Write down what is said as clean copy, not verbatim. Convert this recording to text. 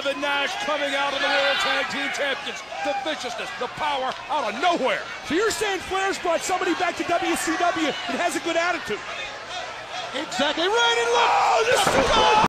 Kevin Nash coming out of the World Tag Team Champions. The viciousness, the power out of nowhere. So you're saying Flair's brought somebody back to WCW that has a good attitude? Exactly right, and look! Oh, this is